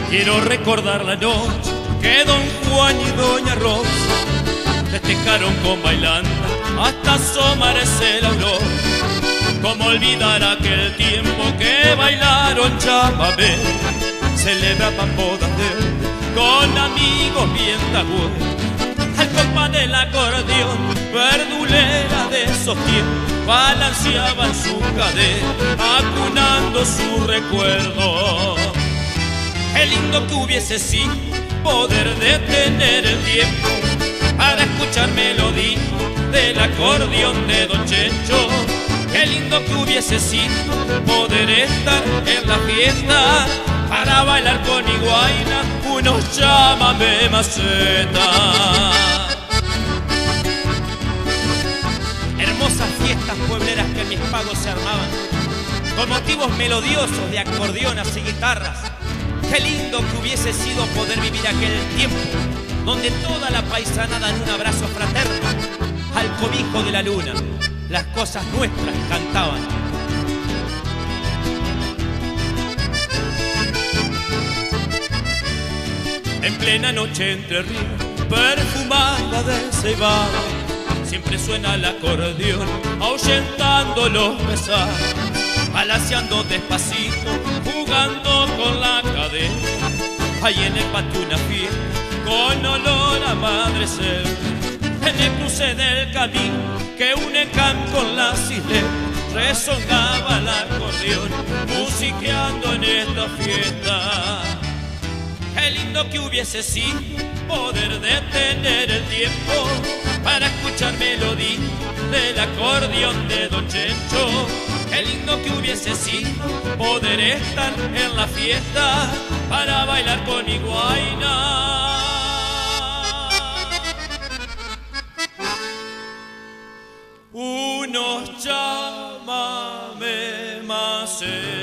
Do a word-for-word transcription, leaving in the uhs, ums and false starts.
Quiero recordar la noche que don Juan y doña Rosa festejaron con bailanta hasta asomarse la aurora. Cómo olvidar aquel tiempo que bailaron chamamé, celebraban bodas de con amigos bien tabueros, al compás del acordeón, verdulera de esos tiempos, balanceaban su cadera, acunando su recuerdo. Qué lindo que hubiese sido poder detener el tiempo para escuchar melodía del acordeón de don Checho. Qué lindo que hubiese sido poder estar en la fiesta para bailar con Higuaina unos chamamé maceta. Hermosas fiestas puebleras que en mis pagos se armaban con motivos melodiosos de acordeonas y guitarras. Qué lindo que hubiese sido poder vivir aquel tiempo donde toda la paisanada en un abrazo fraterno al cobijo de la luna las cosas nuestras cantaban. En plena noche entre ríos, perfumada de cebada, siempre suena el acordeón ahuyentando los pesares, balanceando despacito, jugando con la cadena. Hay en el patio una fiesta con olor a madre selva, en el cruce del camino que une Can con la isla, resonaba el acordeón musiqueando en esta fiesta. Qué lindo que hubiese sido poder detener el tiempo para escuchar melodía del acordeón de don Checho. Qué lindo que hubiese sido poder estar en la fiesta para bailar con Higuaina unos chamamé maceta.